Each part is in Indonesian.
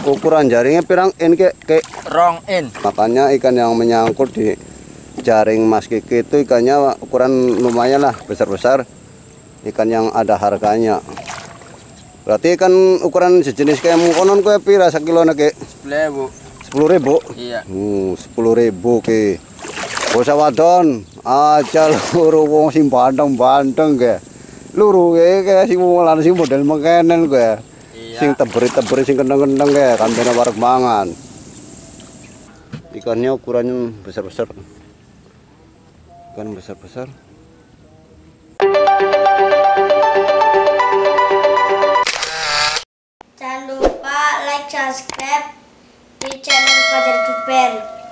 Ukuran jaringnya pirang in ke rong in. Makanya ikan yang menyangkut di jaring Mas Kiki itu ikannya ukuran lumayan lah, besar-besar. Ikan yang ada harganya. Berarti ikan ukuran sejenis kayak mengkonon kue pira sekilo ke? 10.000. 10.000? Iya. 10.000 ke. Bosah wadon aja luru wong sing banteng-banteng ke. Luru kayak sing wong lan sing model mengkenen ke. Iya. Sing teberi-teberi sing kenteng-kenteng ke, kantene wareg mangan. Ikannya ukurannya besar-besar. Ikan besar-besar. Jangan lupa like, subscribe di channel Fajar Duper.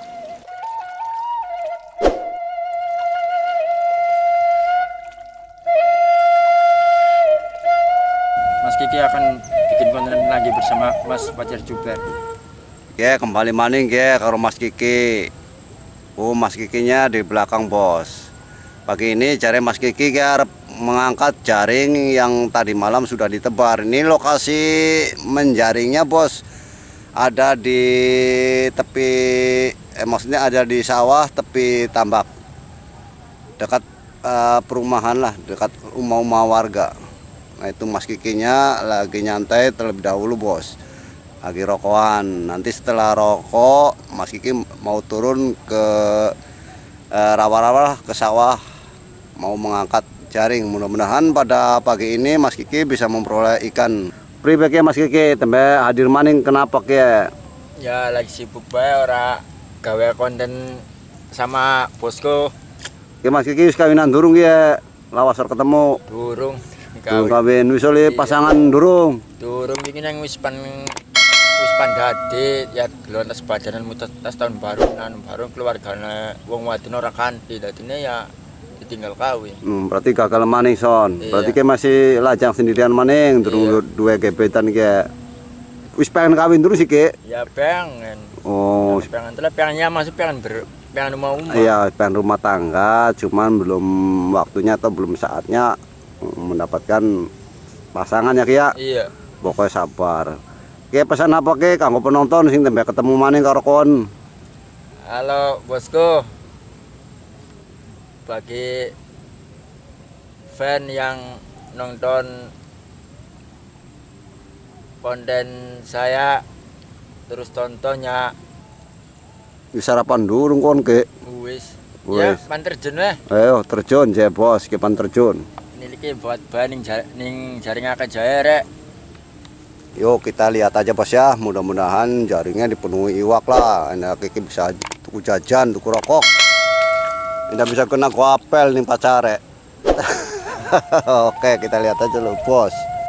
Mas Kiki akan bikin konten lagi bersama Mas Fajar Duper. Ya, kembali maning ya karo Mas Kiki. Mas Kikinya di belakang, Bos. Pagi ini cari Mas Kiki ya harap mengangkat jaring yang tadi malam sudah ditebar. Ini lokasi menjaringnya, Bos. Ada di tepi maksudnya ada di sawah tepi tambak. Dekat perumahan lah, dekat rumah-rumah warga. Nah, itu Mas Kikinya lagi nyantai terlebih dahulu, Bos. Lagi rokokan. Nanti setelah rokok, Mas Kiki mau turun ke rawa-rawa ke sawah, mau mengangkat jaring. Mudah-mudahan pada pagi ini Mas Kiki bisa memperoleh ikan. Pribadi Mas Kiki, tembe hadir maning kenapa ya? Ya lagi sibuk bae ora gawe konten sama bosku. Oke, Mas Kiki wis kawinan durung ya? Lawas ketemu. Durung. Durung kawin wis oleh pasangan durung. Durung iki nang wis pandade ya gelon tas badanan tas tahun baru keluargane wong wadon ora kanthi dadine ya ditinggal kawin. Berarti gagal maning son. Iya. Berarti ke masih lajang sendirian maning durung dua gebetan ke. Wis pengen kawin terus sih ke? Ya pengen. Oh, ya, pengennya masih pengen rumah. Iya, pengen rumah tangga, cuman belum waktunya atau belum saatnya mendapatkan pasangan ya Ki ya. Iya. Pokoknya sabar. Ki pesan apa Ki kanggo penonton sing tembe ketemu maning karo kon? Halo bosku. Bagi fan yang nonton konten saya terus tontonnya. Wis sarapan durung kon Ki? Wis. Wis. Ya, pan terjun weh. Ayo terjun je bos, ki pan terjun. Ini iki buat bahan ning jaring akeh jae rek. Yuk kita lihat aja bos ya, mudah-mudahan jaringnya dipenuhi iwak lah. Enak Kiki bisa tuku jajan, tuku rokok. Tidak bisa kena guapel nih pacare. Oke, kita lihat aja loh bos.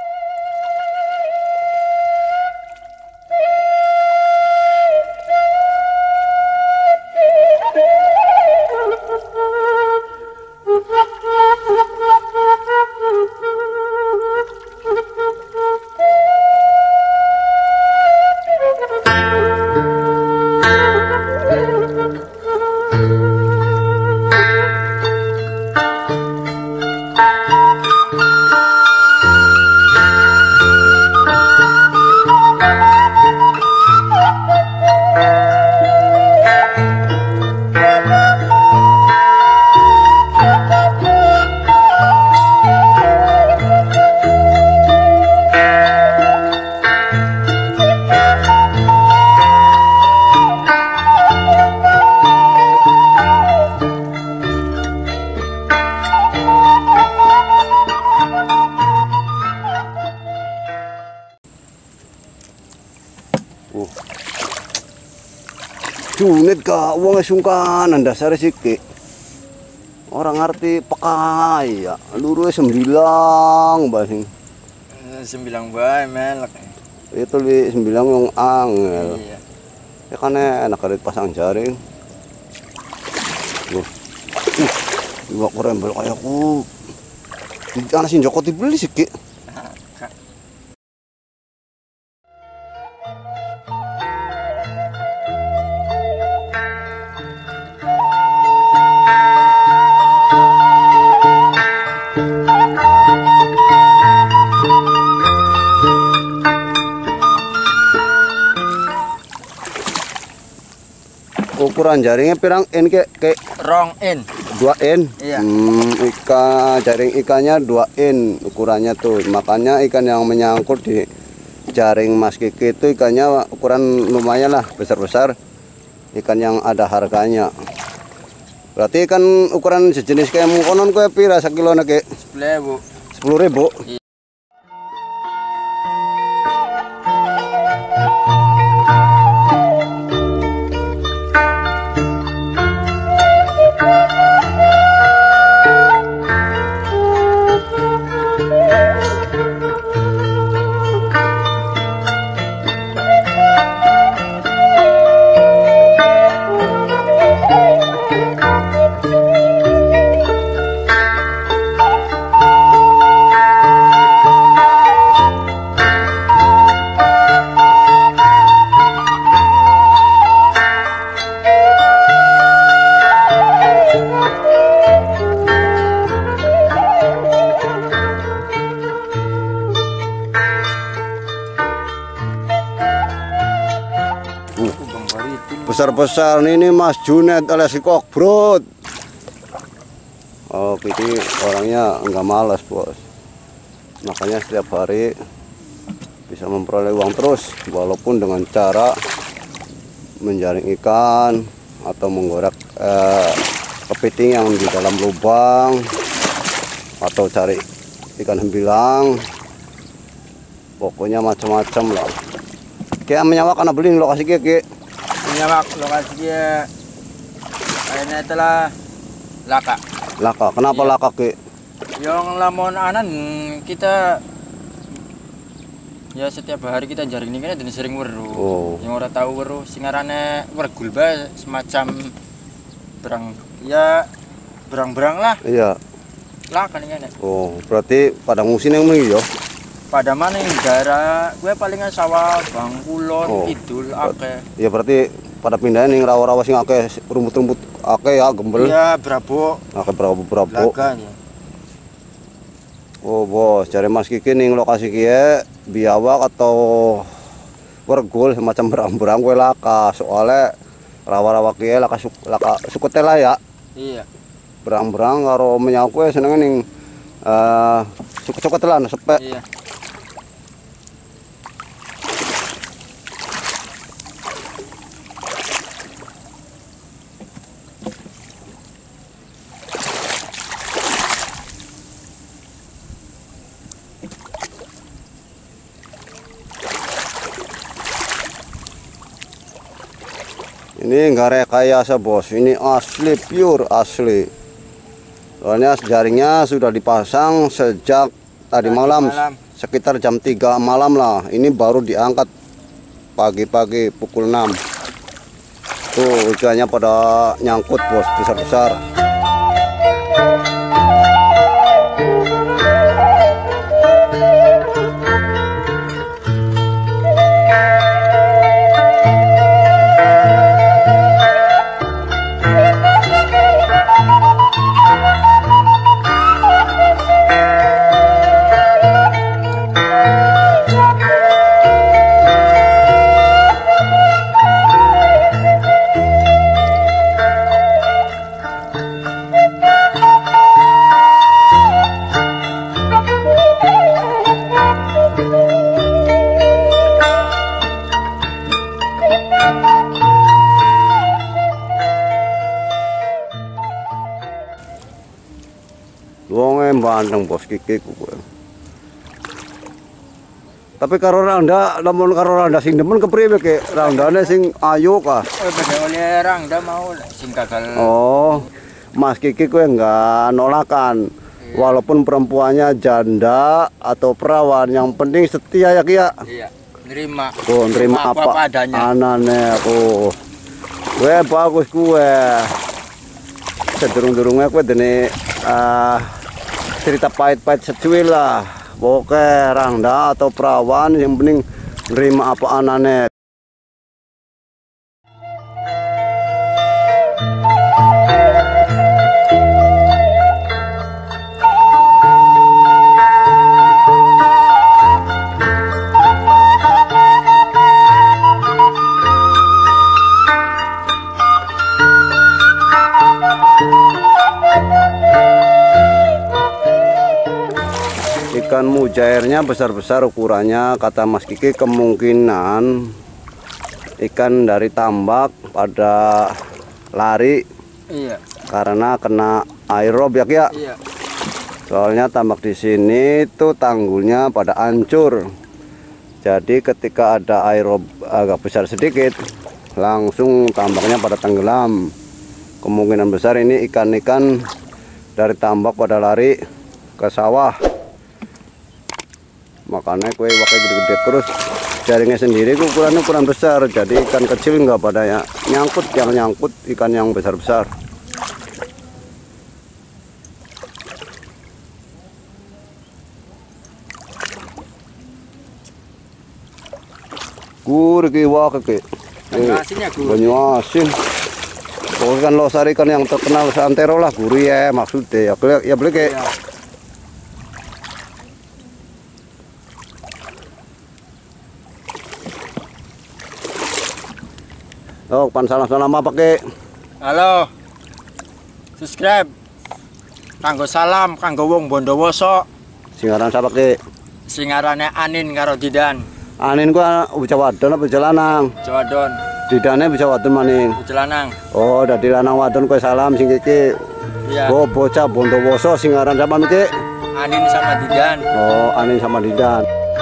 Junit ka wong sungkanan dasar siki. Orang ngerti peka ya. Luru 9 basing. 9 bae melek. Itu li 9 yang angel. Iya. Ya kan enak kali pasang jaring. Loh. Iwak rembel kayak aku. Ana sing Joko dibeli siki. ukuran jaringnya pirang in ke Rong in. 2 in. Iya. Jaring ikannya 2 in ukurannya tuh. Makanya ikan yang menyangkut di jaring Mas Kiki itu ikannya ukuran lumayan lah, besar-besar. Ikan yang ada harganya. Berarti ikan ukuran sejenis kayak mengkonon kue pira sekilo nake? 10.000. 10.000. Besar-besar ini Mas Junet alias si Kokbrot. Oh, ini orangnya enggak malas, Bos. Makanya setiap hari bisa memperoleh uang terus, walaupun dengan cara menjaring ikan atau menggorek kepiting yang di dalam lubang, atau cari ikan hembilang. Pokoknya macam-macam lah. Kayak menyawa karena beli lokasi kayak Nyamak lokasi dia kayaknya itulah laka. Laka. Kenapa Iya. laka ke? Yang lamun anan kita ya setiap hari kita jaring ini kan dan sering weru. Oh. Yang orang tahu weru singarane wergul bae semacam berang lah. Iya. Laka nih kan. Oh, berarti pada musim yang ini yo. Pada mana yang daerah gue palingan sawah Bangkulon Oh. Kidul akeh. Ya berarti pada pindahin yang rawa-rawa sing akeh rumput-rumput akeh ya gembel. Iya, berapa? Akeh berapa. Laganya. Oh, Bos, cari Mas Kiki ning lokasi kieu biawak atau wergul semacam berang-berang kue laka. Soalnya rawa-rawa kieu laka sukete lah ya. Iya. Berang-berang karo menyauk kue senenge ning suket-suket lah sepek. Iya. Ini enggak rekayasa, Bos. Ini asli, pure asli. Soalnya jaringnya sudah dipasang sejak tadi malam, sekitar jam 3 malam lah. Ini baru diangkat pagi-pagi pukul 6. Tuh ikannya pada nyangkut, Bos, besar-besar. Wonge bandeng, Bos Kiki kuwe. Tapi karo randa, lamun karo randa sing demen kepriwe ke randane sing ayu kah? Beda oleh rangda mau sing gagal. Oh, Mas Kiki kuwe enggak nolakan. Walaupun perempuannya janda atau perawan, yang penting setia ya Kia. Iya, nerima. Oh, nerima apa adanya. anane. Oh, kue bagus kue. Sedurung-durungnya kue dene cerita pahit-pahit secuil lah. Pokoknya rangda atau perawan yang penting nerima apa anane. ikannya besar-besar ukurannya, kata Mas Kiki kemungkinan ikan dari tambak pada lari. Iya. Karena kena aerob ya Ki ya. Iya. Soalnya tambak di sini tuh tanggulnya pada hancur. Jadi ketika ada aerob agak besar sedikit, langsung tambaknya pada tenggelam. Kemungkinan besar ini ikan-ikan dari tambak pada lari ke sawah. Makanya kue pakai gede-gede terus. Jaringnya sendiri ukuran besar. Jadi ikan kecil nggak pada ya nyangkut, yang nyangkut ikan yang besar-besar. Gur ki wah ke. Asinnya gur. Banyu asin. Pokoknya kan losar ikan yang terkenal seantero lah gurih ya maksudnya. Ya boleh ke. Iya. Oh, pan salam-salam apa ke? Halo. Subscribe. Kanggo salam kanggo wong Bondowoso. Singaran siapa ke? Singarane Anin karo Didan. Anin gua bocah wadon apa bocah lanang? Jawadon, Didane bocah wadon maning. Jelanang. Oh, dadi lanang wadon kowe salam sing iki. Iya. Oh, bocah Bondowoso singaran siapa Miki? Anin sama Didan. Oh, Anin sama Didan.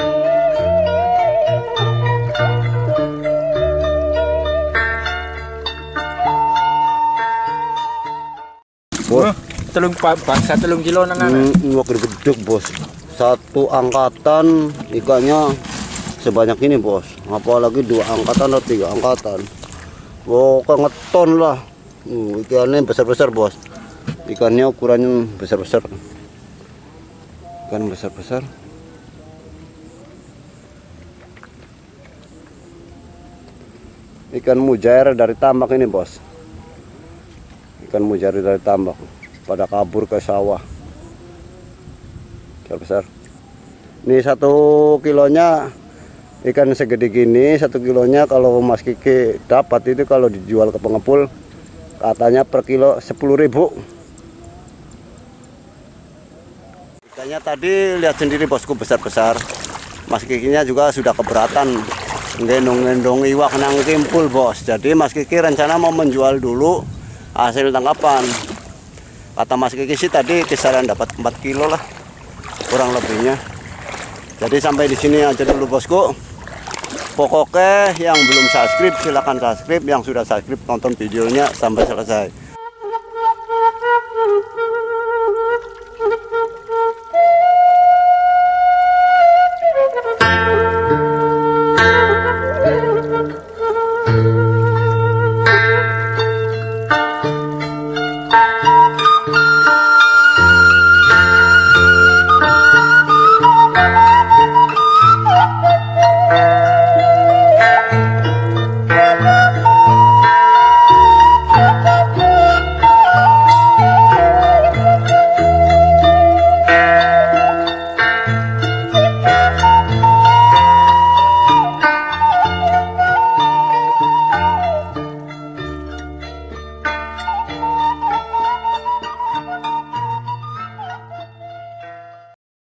Bos, Bangsa 3 kilo nang wah gede bos. Satu angkatan ikannya sebanyak ini bos. Apalagi 2 angkatan atau 3 angkatan. Pokoknya ngeton lah. Ikannya besar-besar bos. Ikannya ukurannya besar-besar. Ikan besar-besar. Ikan mujair dari tambak ini bos. Ikan mujair dari tambak pada kabur ke sawah. Besar. Ini 1 kilonya ikan segede gini. 1 kilonya kalau Mas Kiki dapat itu kalau dijual ke pengepul katanya per kilo 10.000. Ikannya tadi lihat sendiri bosku besar-besar. Mas Kikinya juga sudah keberatan gendong-gendong iwak nang kimpul bos. Jadi Mas Kiki rencana mau menjual dulu hasil tangkapan. Kata Mas Kiki sih tadi kisaran dapat 4 kilo lah kurang lebihnya. Jadi sampai di sini aja dulu bosku. Pokoknya yang belum subscribe silahkan subscribe, yang sudah subscribe tonton videonya sampai selesai.